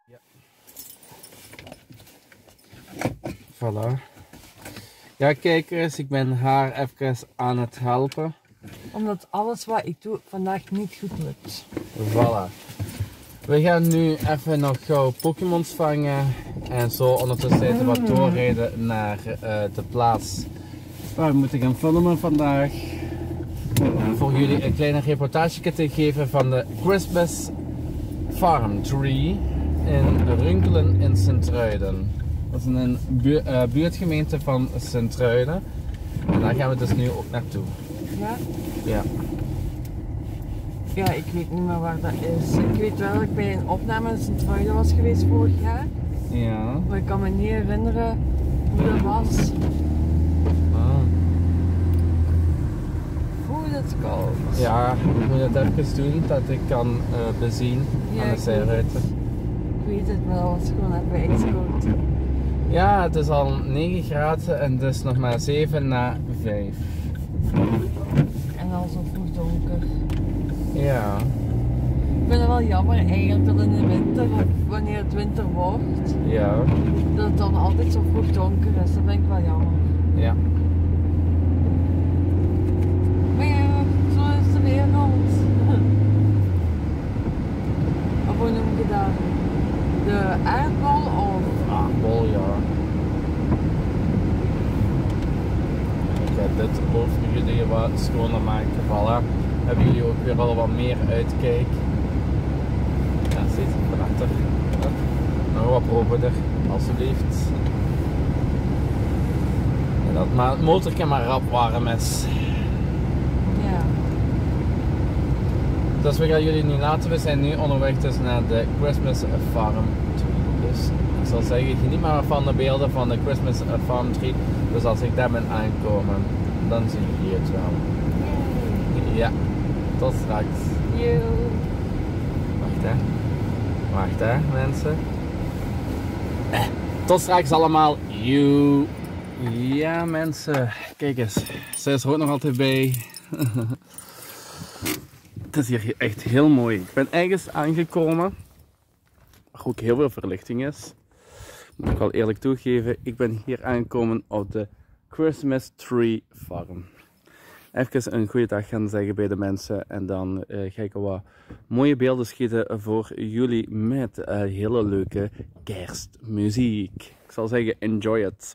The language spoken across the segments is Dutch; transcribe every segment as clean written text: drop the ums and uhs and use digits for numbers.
Ja. Voilà. Ja, kijk eens, ik ben haar even aan het helpen. Omdat alles wat ik doe vandaag niet goed lukt. Voilà. We gaan nu even nog gauw Pokémons vangen en zo ondertussen wat doorrijden naar de plaats waar we moeten gaan filmen vandaag. Voor jullie een kleine reportage te geven van de Christmas Farm Tree in Runkelen in Sint-Truiden. Dat is een buurtgemeente van Sint-Truiden en daar gaan we dus nu ook naartoe. Ja? Ja. Ja, ik weet niet meer waar dat is. Ik weet wel dat ik bij een opname in Sint-Truiden was geweest vorig jaar. Ja. Maar ik kan me niet herinneren hoe dat was. Ah. Hoe het koud. Ja, ik moet het even doen dat ik kan bezien aan de zijruiten. Ik weet het, maar dat was gewoon even ijskoud. Ja, het is al 9 graden en dus nog maar 7 na 5. En al zo vroeg donker. Ja. Ik vind het wel jammer eigenlijk dat in de winter, of wanneer het winter wordt, Ja. dat het dan altijd zo vroeg donker is. Dat vind ik wel jammer. Ja. Maar ja, zo is de wereld. Of hoe noem je dat? De aardbol of... Aardbol, ja. Ik ga dit over jullie wat schoner maken. Voilà. Hebben jullie ook weer al wat meer uitkijk. Ja, ziet het prachtig. Nog wat probener, alsjeblieft. En dat het motortje maar rap warm is. Ja. Dus we gaan jullie nu laten. We zijn nu onderweg dus naar de Christmas Farm Tree. Dus ik zal zeggen, geniet maar van de beelden van de Christmas Farm Tree. Dus als ik daar ben aangekomen, dan zien jullie het wel. Ja, tot straks. Yo. Wacht hè mensen. Tot straks allemaal. You. Ja mensen, kijk eens. Zij is er ook nog altijd bij. Het is hier echt heel mooi. Ik ben ergens aangekomen waar ook heel veel verlichting is. Moet ik wel eerlijk toegeven. Ik ben hier aangekomen op de Christmas Tree Farm. Even een goede dag gaan zeggen bij de mensen. En dan ga ik wat mooie beelden schieten voor jullie met hele leuke kerstmuziek. Ik zal zeggen, enjoy it.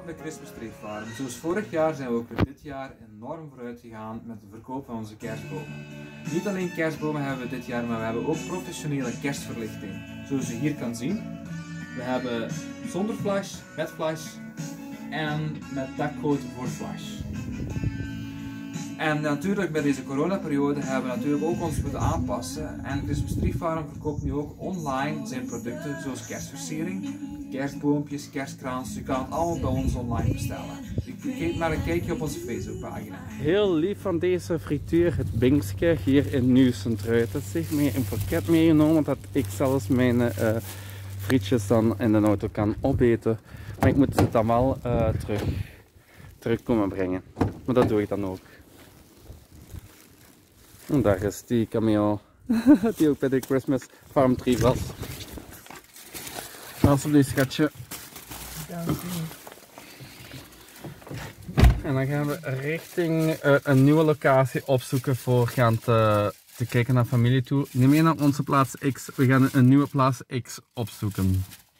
de Christmas Tree Farm. Zoals vorig jaar zijn we ook weer dit jaar enorm vooruit gegaan met de verkoop van onze kerstbomen. Niet alleen kerstbomen hebben we dit jaar, maar we hebben ook professionele kerstverlichting. Zoals je hier kan zien. We hebben zonder flash, met flash en met dakgoot voor flash. En natuurlijk bij deze coronaperiode hebben we natuurlijk ook ons moeten aanpassen. En Christmas Tree Farm verkoopt nu ook online zijn producten zoals kerstversiering, kerstboompjes, kerstkrans. Je kan het allemaal bij ons online bestellen. Geef maar een kijkje op onze Facebookpagina. Heel lief van deze frituur, het Bingske hier in Nieuw-Sint-Truiden. Dat zich mee een pakket meegenomen dat ik zelfs mijn frietjes dan in de auto kan opeten. Maar ik moet het dan wel terug komen brengen. Maar dat doe ik dan ook. En daar is die kameel die ook bij de Christmas Farm Tree was. Alsjeblieft schatje. En dan gaan we richting een nieuwe locatie opzoeken voor gaan te kijken naar familie toe. Niet meer naar onze plaats X, we gaan een nieuwe plaats X opzoeken.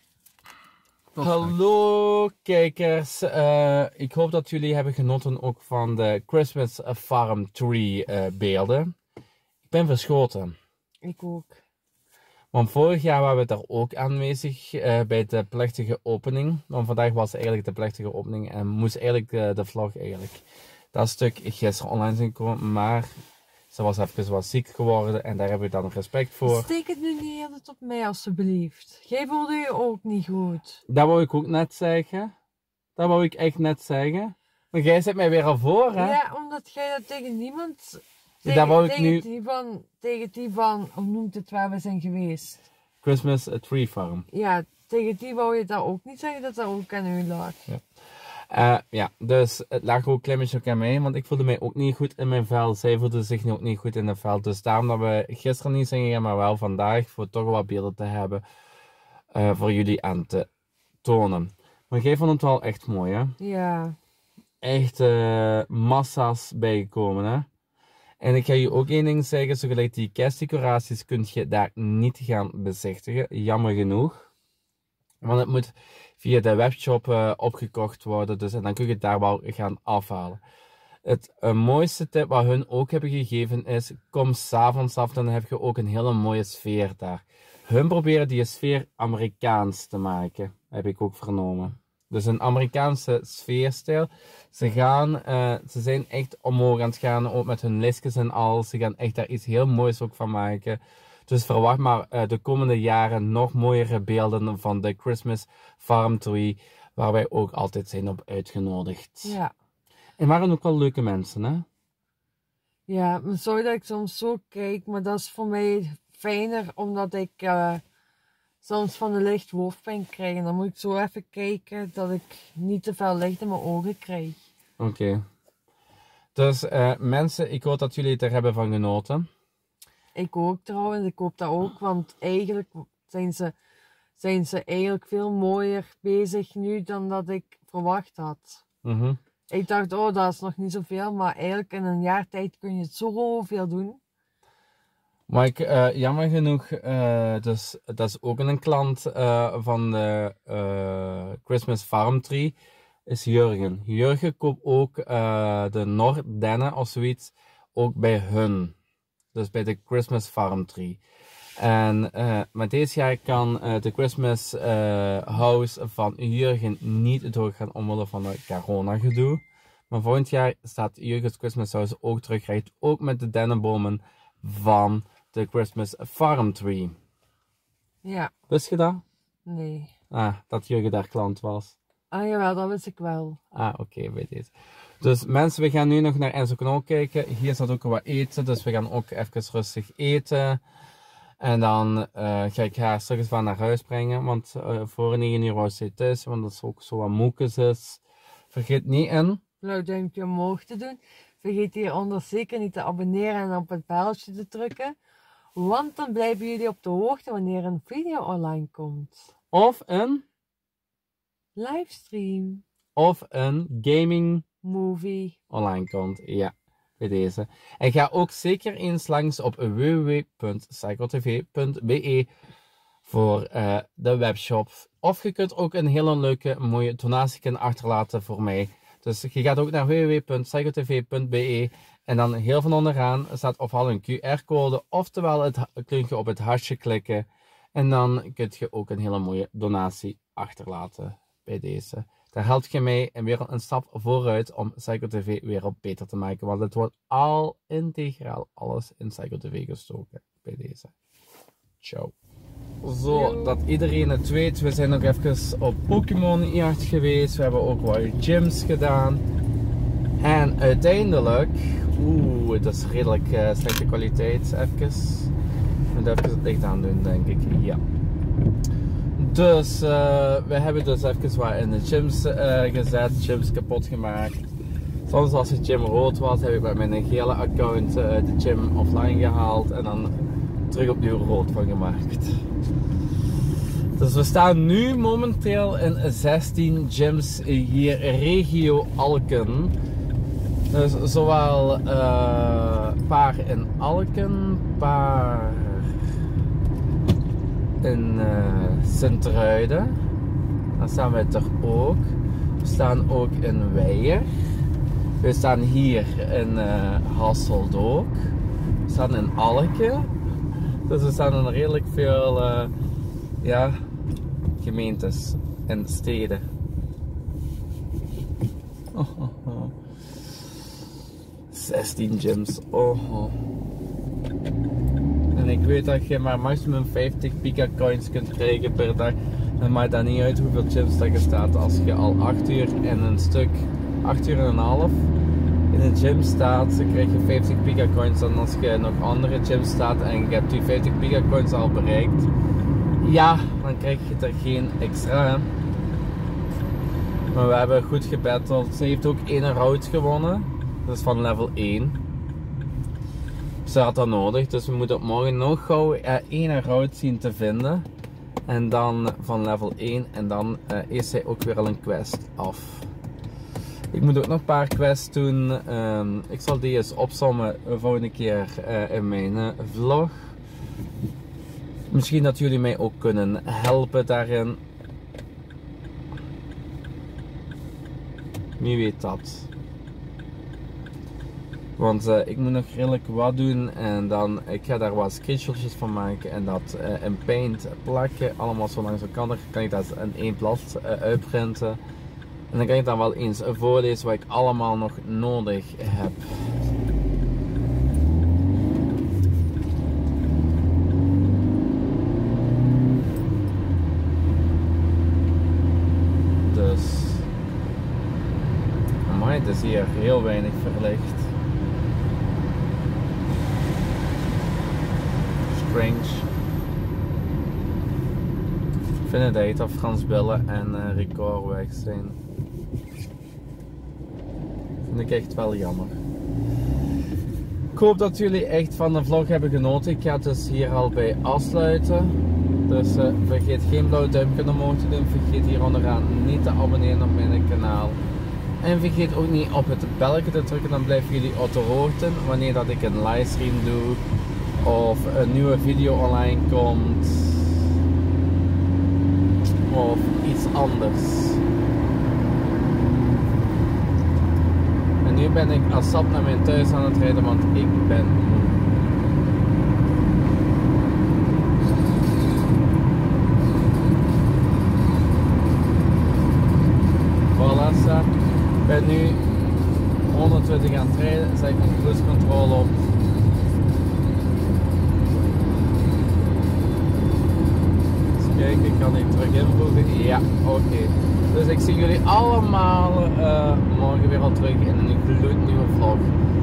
Hallo kijkers, ik hoop dat jullie hebben genoten ook van de Christmas Farm Tree beelden. Ik ben verschoten. Ik ook. Want vorig jaar waren we daar ook aanwezig bij de plechtige opening. Want vandaag was eigenlijk de plechtige opening en moest eigenlijk de vlog eigenlijk dat stuk gisteren online zijn komen. Maar ze was even wat ziek geworden en daar hebben we dan respect voor. Steek het nu niet altijd op mij alsjeblieft. Jij voelde je ook niet goed. Dat wou ik ook net zeggen. Dat wou ik echt net zeggen. Maar jij zet mij weer al voor, hè? Ja, omdat jij dat tegen niemand... Dat wou ik tegen nu... Tegen die van, hoe noemt het waar we zijn geweest? Christmas Tree Farm. Ja, tegen die wou je dat ook niet zeggen dat dat ook aan u lag. Ja, dus het lag ook een klein beetje aan mij, want ik voelde mij ook niet goed in mijn vel. Zij voelde zich ook niet goed in het vel. Dus daarom dat we gisteren niet zijn gegaan, maar wel vandaag, voor toch wat beelden te hebben voor jullie aan te tonen. Maar jij vond het wel echt mooi, hè? Ja. Echt massa's bijgekomen, hè? En ik ga je ook één ding zeggen, zo gelijk die kerstdecoraties kun je daar niet gaan bezichtigen, jammer genoeg. Want het moet via de webshop opgekocht worden, dus, en dan kun je het daar wel gaan afhalen. Het mooiste tip wat hun ook hebben gegeven is, kom 's avonds af, dan heb je ook een hele mooie sfeer daar. Hun proberen die sfeer Amerikaans te maken, heb ik ook vernomen. Dus een Amerikaanse sfeerstijl. Ze zijn echt omhoog aan het gaan, ook met hun listjes en al. Ze gaan echt daar iets heel moois ook van maken. Dus verwacht maar de komende jaren nog mooiere beelden van de Christmas Farm Tree, waar wij ook altijd zijn op uitgenodigd. Ja. En waren ook wel leuke mensen, hè? Ja, maar sorry dat ik soms zo kijk, maar dat is voor mij fijner, omdat ik soms van de licht hoofdpijn krijg. En dan moet ik zo even kijken dat ik niet te veel licht in mijn ogen krijg. Oké. Dus mensen, ik hoop dat jullie het er hebben van genoten. Ik ook trouwens, ik hoop dat ook, want eigenlijk zijn ze eigenlijk veel mooier bezig nu dan dat ik verwacht had. Ik dacht, oh, dat is nog niet zoveel, maar eigenlijk in een jaar tijd kun je zoveel doen. Maar jammer genoeg, dus dat is ook een klant van de Christmas Farm Tree, is Jurgen. Jurgen koopt ook de Noordennen of zoiets, ook bij hun. Dus bij de Christmas Farm Tree. En maar deze jaar kan de Christmas House van Jurgen niet doorgaan omwille van het corona gedoe. Maar volgend jaar staat Jurgen's Christmas House ook terug, krijgt ook met de dennenbomen van de Christmas Farm Tree. Ja. Wist je dat? Nee. Dat Jurgen daar klant was. Ah jawel, dat wist ik wel. Oké, weet je. Dus mensen, we gaan nu nog naar Enzo Knol kijken. Hier staat ook wat eten, dus we gaan ook even rustig eten. En dan ga ik haar straks van naar huis brengen, want voor 9 uur was ze thuis, want dat is ook zo wat moekes is. Vergeet niet een blauw duimpje omhoog te doen. Vergeet hieronder zeker niet te abonneren en op het belletje te drukken. Want dan blijven jullie op de hoogte wanneer een video online komt. Of een livestream. Of een gaming movie online komt. Ja, bij deze. En ga ook zeker eens langs op www.cycletv.be voor de webshop. Of je kunt ook een hele leuke, mooie donatie achterlaten voor mij. Dus je gaat ook naar www.psychotv.be en dan heel van onderaan staat ofwel een QR-code, oftewel kun je op het hasje klikken. En dan kun je ook een hele mooie donatie achterlaten bij deze. Daar helpt je mij en weer een stap vooruit om PsychoTV weer op beter te maken. Want het wordt al integraal alles in PsychoTV gestoken bij deze. Ciao. Zo, dat iedereen het weet, we zijn nog even op Pokémon-jacht geweest. We hebben ook wat gyms gedaan. En uiteindelijk, het is redelijk slechte kwaliteit, even. Ik moet even het licht aandoen, denk ik, ja. Dus, we hebben dus even wat in de gyms gezet, gyms kapot gemaakt. Soms als de gym rood was, heb ik met mijn gele account de gym offline gehaald en dan terug opnieuw rood van gemaakt. Dus we staan nu momenteel in 16 gyms hier regio Alken. Dus zowel paar in Alken, paar in Sint-Truiden. Dan staan we er ook. We staan ook in Weijer. We staan hier in Hasselt ook. We staan in Alken. Dus er staan er redelijk veel gemeentes en steden. 16 gyms. En ik weet dat je maar maximum 50 Pika coins kunt krijgen per dag. Dan maakt dat niet uit hoeveel gyms dat je staat. Als je al 8 uur en een stuk, 8 uur en een half in een gym staat, dan krijg je 50 Pika coins. En als je nog andere gyms staat en je hebt die 50 Pika coins al bereikt, ja, dan krijg je er geen extra. Maar we hebben goed gebatteld. Ze heeft ook 1 route gewonnen. Dat is van level 1. Ze had dat nodig, dus we moeten op morgen nog gauw 1 route zien te vinden. En dan van level 1 en dan is zij ook weer al een quest af. Ik moet ook nog een paar quests doen. Ik zal die eens opsommen volgende keer in mijn vlog. Misschien dat jullie mij ook kunnen helpen daarin. Wie weet dat. Want ik moet nog redelijk wat doen en dan ik ga daar wat screenshotjes van maken en dat in Paint plakken, allemaal zo lang zo kan ik dat in 1 blad uitprinten. En dan kan ik dan wel eens voorlezen wat ik allemaal nog nodig heb. Dus, amai, het is hier heel weinig verlicht. Ik vind het dat Frans Billen en Record weg zijn. Vind ik echt wel jammer. Ik hoop dat jullie echt van de vlog hebben genoten. Ik ga het dus hier al bij afsluiten. Dus vergeet geen blauw duimpje omhoog te doen. Vergeet hier onderaan niet te abonneren op mijn kanaal. En vergeet ook niet op het belletje te drukken. Dan blijven jullie op de hoogte wanneer dat ik een livestream doe. Of een nieuwe video online komt. Of iets anders. En nu ben ik als sap naar mijn thuis aan het rijden, want ik ben moe. Voilà, ik ben nu 120 aan het rijden, zet ik mijn cruise control op. Kijk, ik kan die terug invoegen. Ja, oké. Dus ik zie jullie allemaal morgen weer al terug in een gloednieuwe vlog.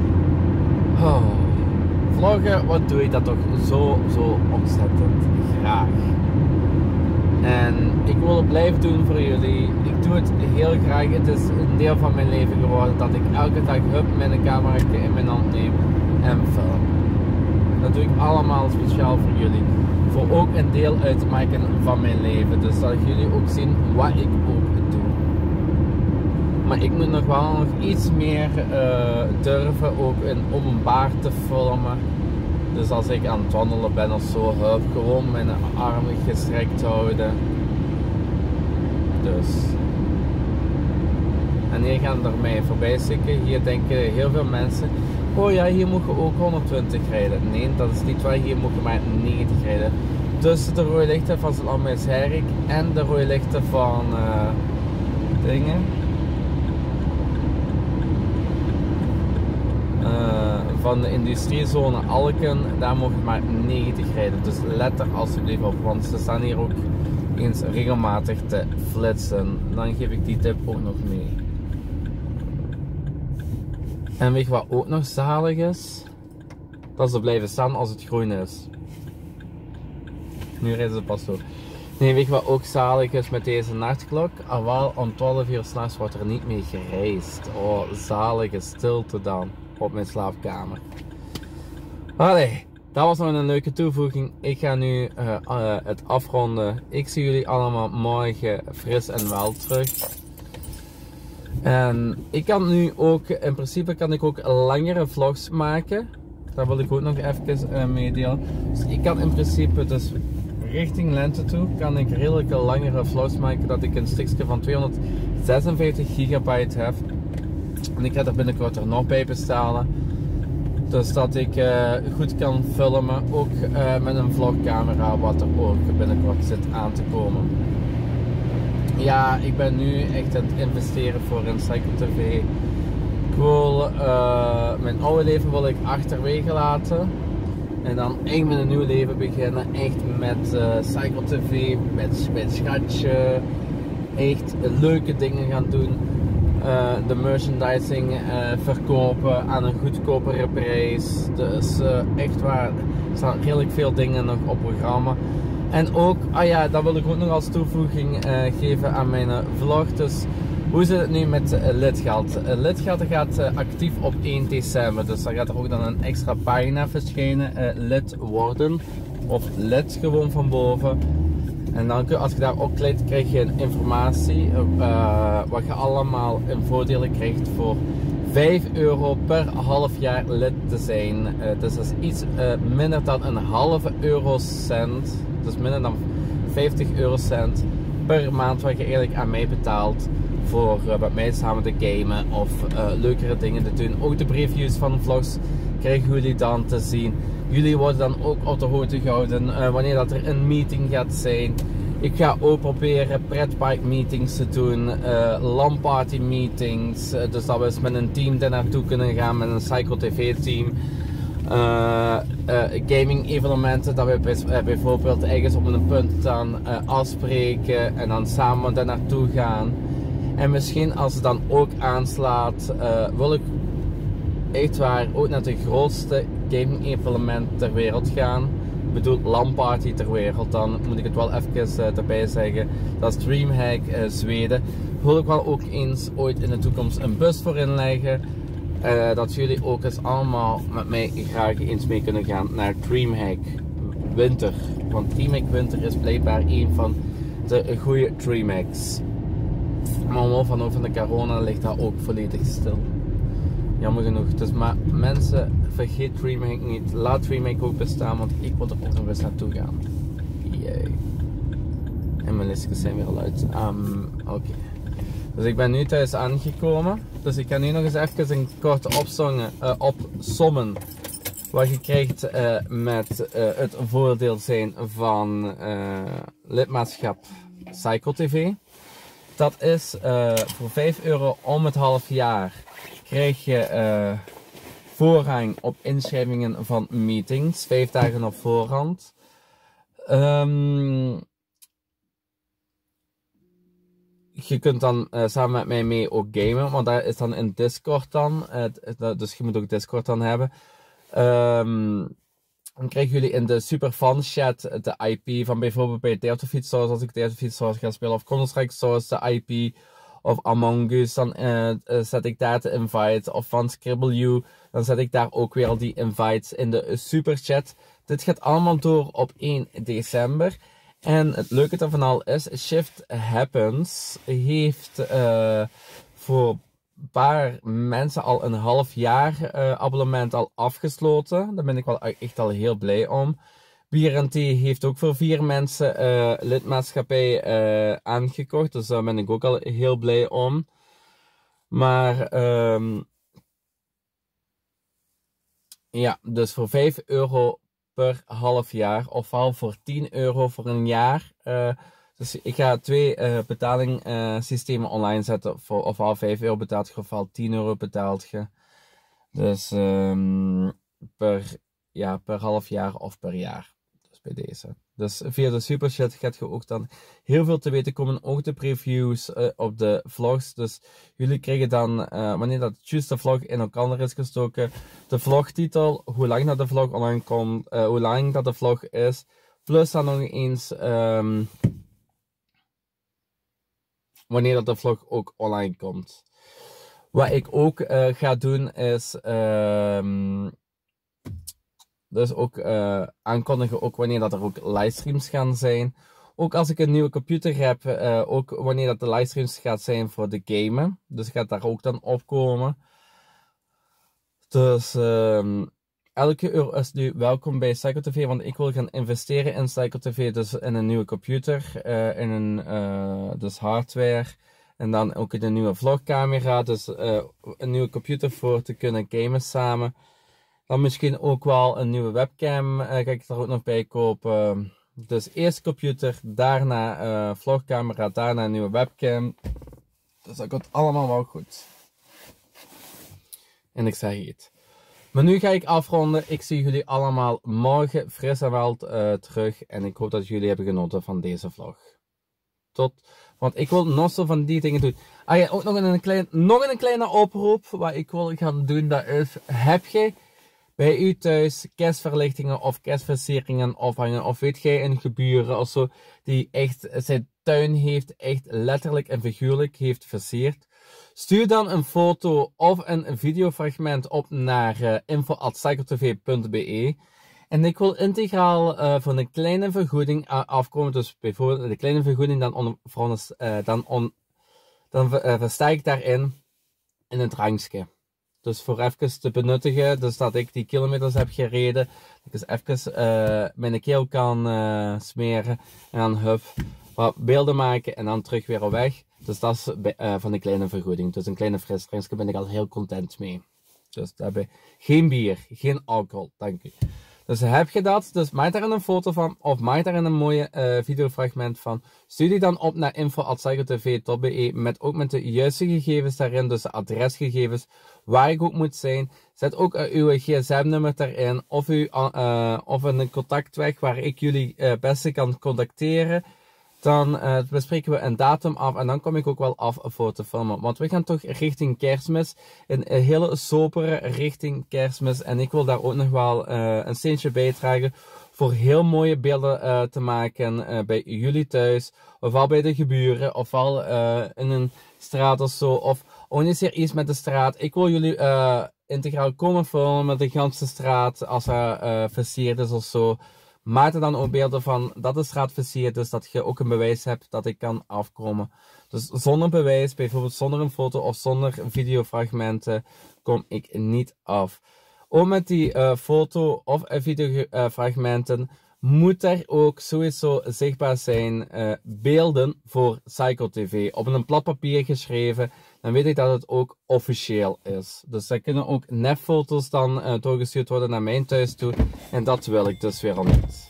Vloggen, wat doe ik dat toch zo ontzettend graag. En ik wil het blijven doen voor jullie. Ik doe het heel graag. Het is een deel van mijn leven geworden dat ik elke dag met een camera in mijn hand neem en film. Dat doe ik allemaal speciaal voor jullie. Voor ook een deel uit te maken van mijn leven. Dus dat jullie ook zien wat ik ook doe. Maar ik moet nog wel iets meer durven ook in openbaar te filmen. Dus als ik aan het wandelen ben of zo, help gewoon mijn armen gestrekt houden. Dus. En hier gaan er mij voorbij stikken. Hier denken heel veel mensen, oh ja, hier moet je ook 120 rijden. Nee, dat is niet waar, hier moet je maar 90 rijden. Tussen de rode lichten van Zaltmeers-Herrik en de rode lichten van dingen. Van de industriezone Alken, daar mag je maar 90 rijden. Dus let er alsjeblieft op, want ze staan hier ook eens regelmatig te flitsen. Dan geef ik die tip ook nog mee. En weet je wat ook nog zalig is? Dat ze blijven staan als het groen is. Nu rijden ze pas door. Nee, weet je wat ook zalig is met deze nachtklok? Wel, om 12 uur 's nachts wordt er niet mee gereisd. Oh, zalige stilte dan op mijn slaapkamer. Allee, dat was nog een leuke toevoeging. Ik ga nu het afronden. Ik zie jullie allemaal morgen fris en wel terug. En ik kan nu ook, in principe kan ik ook langere vlogs maken. Dat wil ik ook nog even meedelen. Dus ik kan in principe, dus richting lente toe, kan ik redelijk langere vlogs maken. Dat ik een stukje van 256 gigabyte heb. En ik ga er binnenkort er nog bij bestellen. Dus dat ik goed kan filmen, ook met een vlogcamera, wat er ook binnenkort zit aan te komen. Ja, ik ben nu echt aan het investeren voor een Cycle TV. Ik wil, mijn oude leven wil ik achterwege laten. En dan echt met een nieuw leven beginnen. Echt met Cycle TV, met schatje. Echt leuke dingen gaan doen. De merchandising verkopen aan een goedkopere prijs. Dus echt waar, er staan redelijk veel dingen nog op programma. En ook, dat wil ik ook nog als toevoeging geven aan mijn vlog. Dus hoe zit het nu met lidgeld? Lidgeld gaat actief op 1 december. Dus daar gaat er ook dan een extra pagina verschijnen. Lid worden. Of lid gewoon van boven. En dan, als je daarop klikt, krijg je informatie wat je allemaal in voordelen krijgt voor €5 per half jaar lid te zijn. Dus dat is iets minder dan een halve eurocent. Dus minder dan 50 eurocent per maand wat je eigenlijk aan mij betaalt voor met mij samen te gamen of leukere dingen te doen. Ook de previews van vlogs krijgen jullie dan te zien. Jullie worden dan ook op de hoogte gehouden wanneer dat er een meeting gaat zijn. Ik ga ook proberen pretpark meetings te doen, LAN-party meetings, dus dat we eens met een team daar naartoe kunnen gaan, met een Cycle TV team. Gaming evenementen, dat we bijvoorbeeld ergens op een punt dan afspreken en dan samen daar naartoe gaan. En misschien als het dan ook aanslaat, wil ik echt waar ook naar de grootste gaming evenement ter wereld gaan. Ik bedoel LAN-party ter wereld, dan moet ik het wel even erbij zeggen. Dat is DreamHack Zweden. Wil ik wel ook eens ooit in de toekomst een bus voor inleggen. Dat jullie ook eens allemaal met mij graag eens mee kunnen gaan naar DreamHack Winter. Want DreamHack Winter is blijkbaar een van de goede DreamHacks. Maar omhoog van de corona ligt dat ook volledig stil. Jammer genoeg. Dus maar mensen, vergeet DreamHack niet. Laat DreamHack ook bestaan, want ik wil er ook nog eens naartoe gaan. Yay. En mijn listjes zijn weer al uit. Oké. Dus ik ben nu thuis aangekomen. Dus ik ga nu nog eens even een korte opsommen wat je krijgt met het voordeel zijn van lidmaatschap Cycle TV. Dat is voor €5 om het half jaar krijg je voorrang op inschrijvingen van meetings, 5 dagen op voorhand. Je kunt dan samen met mij mee ook gamen, want daar is dan in Discord dan, dus je moet ook Discord dan hebben. Dan krijgen jullie in de Superfan chat de IP van bijvoorbeeld bij Dare to Feed Source, als ik Dare to Feed Source ga spelen, of Counter-Strike Source, de IP, of Among Us, dan zet ik daar de invite, of van Scribble dan zet ik daar ook weer al die invites in de superchat. Dit gaat allemaal door op 1 december. En het leuke ervan al is, Shift Happens heeft voor paar mensen al een half jaar abonnement al afgesloten. Daar ben ik wel echt al heel blij om. BRNT heeft ook voor 4 mensen lidmaatschapij aangekocht. Dus daar ben ik ook al heel blij om. Maar ja, dus voor €5 per half jaar. Ofwel voor €10 voor een jaar. Dus ik ga 2 betalingssystemen online zetten. Voor ofwel €5 betaalt je, ofwel €10 betaalt je. Dus per half jaar of per jaar. Dus bij deze. Dus via de superchat gaat je ook dan heel veel te weten komen. Ook de previews op de vlogs. Dus jullie krijgen dan, wanneer dat juist de vlog in elkaar is gestoken, de vlogtitel, hoe lang dat de vlog online komt, hoe lang dat de vlog is. Plus dan nog eens wanneer dat de vlog ook online komt. Wat ik ook ga doen is dus ook aankondigen ook wanneer dat er ook livestreams gaan zijn. Ook als ik een nieuwe computer heb, ook wanneer dat de livestreams gaat zijn voor de gamen. Dus gaat daar ook dan opkomen. Dus elke euro is nu welkom bij Psycho TV, want ik wil gaan investeren in Psycho TV, dus in een nieuwe computer, in een dus hardware. En dan ook in een nieuwe vlogcamera, dus een nieuwe computer voor te kunnen gamen samen. Dan misschien ook wel een nieuwe webcam, ga ik er ook nog bij kopen. Dus eerst computer, daarna vlogcamera, daarna een nieuwe webcam. Dus dat komt allemaal wel goed. En ik zeg het. Maar nu ga ik afronden. Ik zie jullie allemaal morgen fris en wel terug. En ik hoop dat jullie hebben genoten van deze vlog. Want ik wil nog zo van die dingen doen. Ah ja, ook nog een kleine oproep. Wat ik wil gaan doen, dat is, heb je bij u thuis kerstverlichtingen of kerstversieringen ophangen, of weet jij een geburen of zo, die echt zijn tuin heeft, echt letterlijk en figuurlijk heeft versierd? Stuur dan een foto of een videofragment op naar info@psychotv.be. En ik wil integraal voor een kleine vergoeding afkomen. Dus bijvoorbeeld de kleine vergoeding, dan versta ik daarin in een drankje. Dus voor even te benuttigen, dus dat ik die kilometers heb gereden, dat ik dus even mijn keel kan smeren en dan wat beelden maken en dan terug weer weg. Dus dat is van de kleine vergoeding. Dus een kleine frisdrankje ben ik al heel content mee. Dus daarbij geen bier, geen alcohol, dank u. Dus heb je dat, dus maak daar een foto van, of maak daar een mooie videofragment van. Stuur die dan op naar info@psychotv.be met de juiste gegevens daarin, dus de adresgegevens, waar ik ook moet zijn. Zet ook uw gsm-nummer daarin, of een contactweg waar ik jullie beste kan contacteren. Dan bespreken we een datum af en dan kom ik ook wel af voor te filmen. Want we gaan toch richting Kerstmis. Een hele sobere richting Kerstmis. En ik wil daar ook nog wel een steentje bijdragen. Voor heel mooie beelden te maken bij jullie thuis. Ofwel bij de geburen. Ofwel in een straat of zo. Of organiseer iets met de straat. Ik wil jullie integraal komen filmen met de ganse straat. Als er versierd is of zo. Maak er dan ook beelden van dat de straat versierd is, dat je ook een bewijs hebt dat ik kan afkomen. Dus zonder bewijs, bijvoorbeeld zonder een foto of zonder videofragmenten, kom ik niet af. Ook met die foto of videofragmenten moet er ook sowieso zichtbaar zijn beelden voor Psycho TV. Op een plat papier geschreven, dan weet ik dat het ook officieel is. Dus er kunnen ook nepfoto's dan doorgestuurd worden naar mijn thuis toe. En dat wil ik dus weer al niet.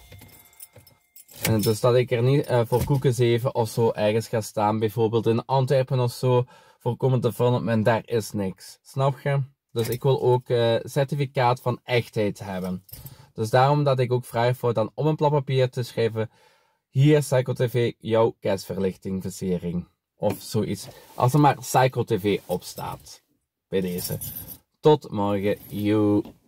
En dus dat ik er niet voor Koeken 7 of zo ergens ga staan. Bijvoorbeeld in Antwerpen of zo. Voor komen te filmen en daar is niks. Snap je? Dus ik wil ook certificaat van echtheid hebben. Dus daarom dat ik ook vraag voor dan op een plat papier te schrijven. Hier Psycho TV, jouw kerstverlichting versiering. Of zoiets. Als er maar Psycho TV op staat. Bij deze. Tot morgen. Joe.